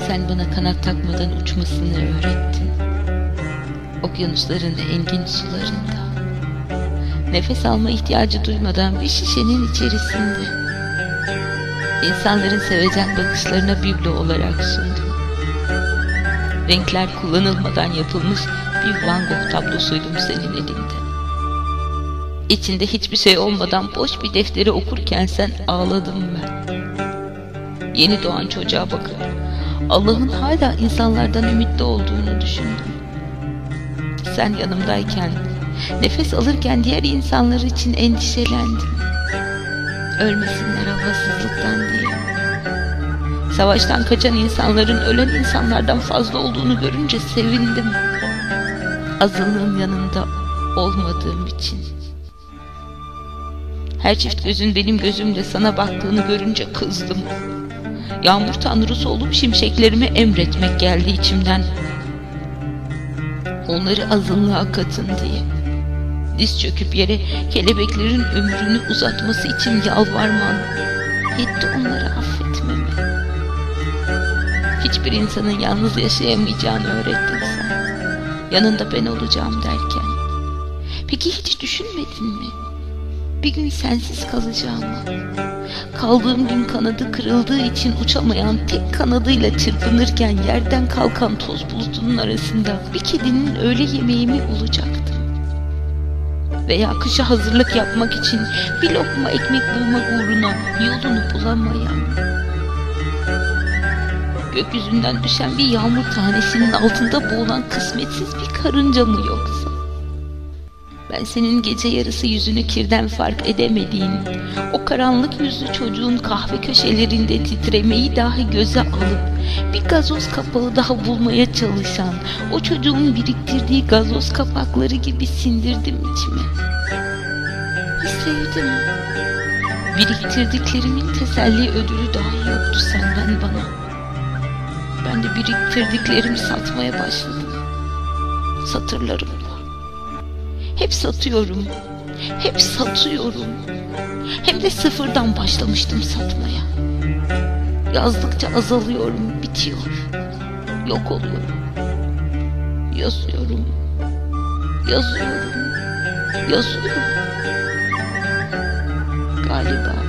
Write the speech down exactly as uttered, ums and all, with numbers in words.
Sen bana kanat takmadan uçmasını öğrettin. Okyanusların engin sularında, nefes alma ihtiyacı duymadan bir şişenin içerisinde, insanların sevecen bakışlarına biblo olarak sundum. Renkler kullanılmadan yapılmış bir Van Gogh tablosuydum senin elinde. İçinde hiçbir şey olmadan boş bir defteri okurken sen ağladım ben. Yeni doğan çocuğa bakıp Allah'ın hala insanlardan ümitli olduğunu düşündüm. Sen yanımdayken, nefes alırken diğer insanlar için endişelendim. Ölmesinler havasızlıktan diye. Savaştan kaçan insanların ölen insanlardan fazla olduğunu görünce sevindim. Azınlığın yanında olmadığım için. Her çift gözün benim gözümle sana baktığını görünce kızdım. Yağmur tanrısı olup şimşeklerimi emretmek geldi içimden. Onları azınlığa katın diye. Diz çöküp yere kelebeklerin ömrünü uzatması için yalvarman yetti onları affetmeme. Hiçbir insanın yalnız yaşayamayacağını öğrettin sen. Yanında ben olacağım derken. Peki hiç düşünmedin mi? Bir gün sensiz kalacağımı. Kaldığım gün kanadı kırıldığı için uçamayan, tek kanadıyla çırpınırken yerden kalkan toz bulutunun arasında bir kedinin öğle yemeği mi olacaktım? Veya kışa hazırlık yapmak için bir lokma ekmek bulmak uğruna yolunu bulamayan, gökyüzünden düşen bir yağmur tanesinin altında boğulan kısmetsiz bir karınca mı yoksa? Ben senin gece yarısı yüzünü kirden fark edemediğin, o karanlık yüzlü çocuğun kahve köşelerinde titremeyi dahi göze alıp bir gazoz kapağı daha bulmaya çalışan o çocuğun biriktirdiği gazoz kapakları gibi sindirdim içime. Sevdim. Biriktirdiklerimin teselli ödülü dahi yoktu senden bana. Ben de biriktirdiklerimi satmaya başladım. Satırlarımla. Hep satıyorum. Hep satıyorum. Hem de sıfırdan başlamıştım satmaya. Yazdıkça azalıyorum, bitiyor. Yok oluyorum. Yazıyorum. Yazıyorum. Yazıyorum. Galiba